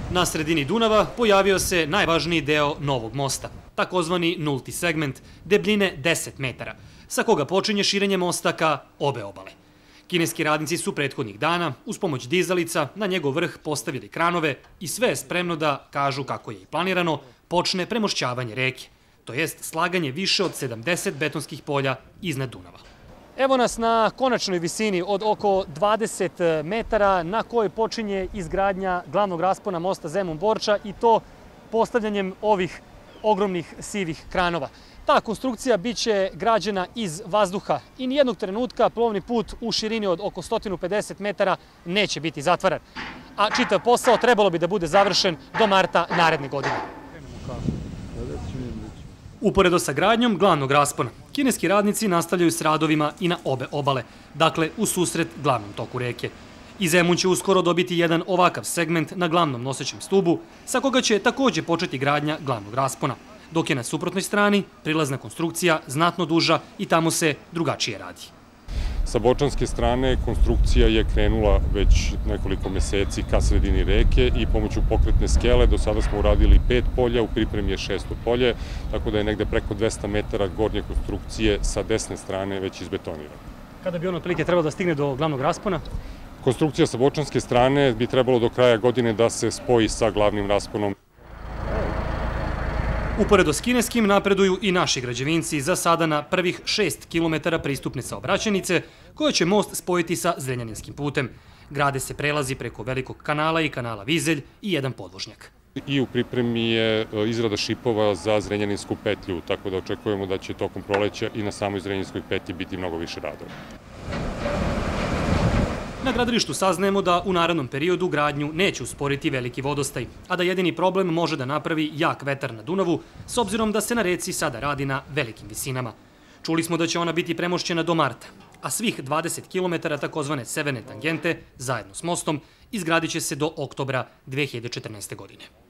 Na sredini Dunava pojavio se najvažniji deo novog mosta, takozvani nulti segment, debljine 10 metara, sa koga počinje širenje mosta ka obe obale. Kineski radnici su prethodnih dana, uz pomoć dizalica, na njegov vrh postavili kranove i sve je spremno da, kažu kako je i planirano, počne premošćavanje reke, to jest slaganje više od 70 betonskih polja iznad Dunava. Evo nas na konačnoj visini od oko 20 metara na kojoj počinje izgradnja glavnog raspona mosta Zemun-Borča i to postavljanjem ovih ogromnih sivih kranova. Ta konstrukcija biće građena iz vazduha i nijednog trenutka plovni put u širini od oko 150 metara neće biti zatvaran. A čitav posao trebalo bi da bude završen do marta naredne godine. Uporedo sa gradnjom glavnog raspona, kineski radnici nastavljaju s radovima i na obe obale, dakle u susret glavnom toku reke. I Zemun će uskoro dobiti jedan ovakav segment na glavnom nosećem stubu, sa koga će takođe početi gradnja glavnog raspona, dok je na suprotnoj strani prilazna konstrukcija znatno duža i tamo se drugačije radi. Sa bočanske strane konstrukcija je krenula već nekoliko meseci ka sredini reke i pomoću pokretne skele do sada smo uradili 5 polja, u pripremi je 6. polje, tako da je negde preko 200 metara gornje konstrukcije sa desne strane već izbetonirano. Kada bi ono otprilike trebalo da stigne do glavnog raspona? Konstrukcija sa bočanske strane bi trebalo do kraja godine da se spoji sa glavnim rasponom. Uporedo s kineskim napreduju i naši građevinci za sada na prvih 6 km pristupne saobraćajnice koje će most spojiti sa Zrenjaninskim putem. Grade se prelazi preko Velikog kanala i kanala Vizelj i jedan podvožnjak. I u pripremi je izrada šipova za Zrenjaninsku petlju, tako da očekujemo da će tokom proleća i na samoj Zrenjaninskoj petlji biti mnogo više radova. Na gradilištu saznajemo da u narednom periodu gradnju neće usporiti veliki vodostaj, a da jedini problem može da napravi jak vetar na Dunavu, s obzirom da se na reci sada radi na velikim visinama. Čuli smo da će ona biti premošćena do marta, a svih 20 km takozvane severne tangente, zajedno s mostom, izgradit će se do oktobra 2014. godine.